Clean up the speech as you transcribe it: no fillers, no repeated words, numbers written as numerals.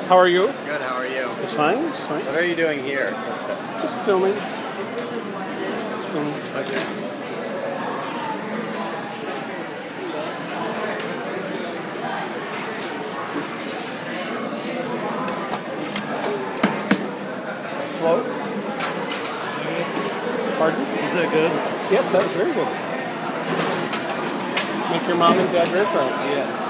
How are you? Good, how are you? Just fine, just fine. What are you doing here? Just filming. Just filming. Okay. Hello? Pardon? Is that good? Yes, that was very good. Make your mom and dad very proud. Yeah.